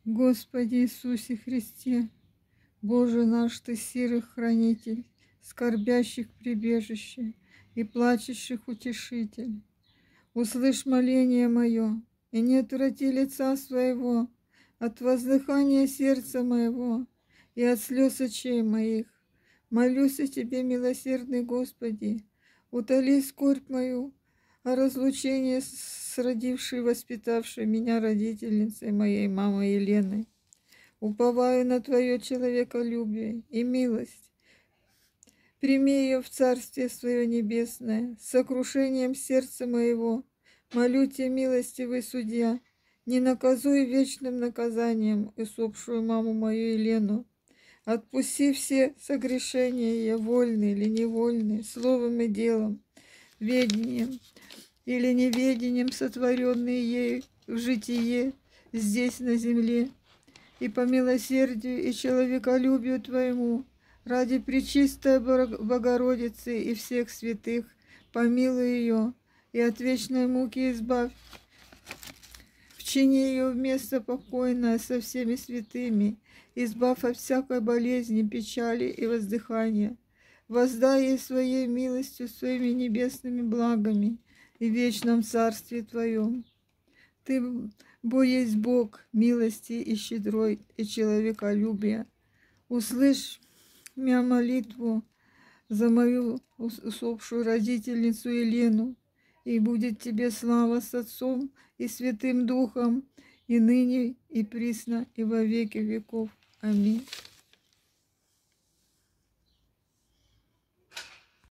Господи Иисусе Христе, Боже наш, Ты сирых хранитель, скорбящих прибежище и плачущих утешитель. Услышь моление мое, и не отврати лица своего от воздыхания сердца моего и от слез очей моих. Молюсь о Тебе, милосердный Господи, утоли скорбь мою о разлучении с родившей и воспитавшей меня родительницей моей мамой Еленой. Уповаю на Твое человеколюбие и милость. Прими ее в Царствие Свое Небесное, с сокрушением сердца моего. Молю Тебя, милостивый судья, не наказуй вечным наказанием усопшую маму мою Елену. Отпусти все согрешения ее, вольные или невольные, словом и делом, ведением или неведением, сотворенные ею в житие здесь на земле. И по милосердию и человеколюбию Твоему, ради Пречистой Богородицы и всех святых, помилуй ее и от вечной муки избавь. Вчини ее в место покойное со всеми святыми, избавь от всякой болезни, печали и воздыхания. Воздай ей своей милостью, своими небесными благами и в вечном Царстве Твоем. Ты, бо есть Бог милости и щедрой и человеколюбия. Услышь меня молитву за мою усопшую родительницу Елену, и будет Тебе слава с Отцом и Святым Духом, и ныне, и присно, и во веки веков. Аминь.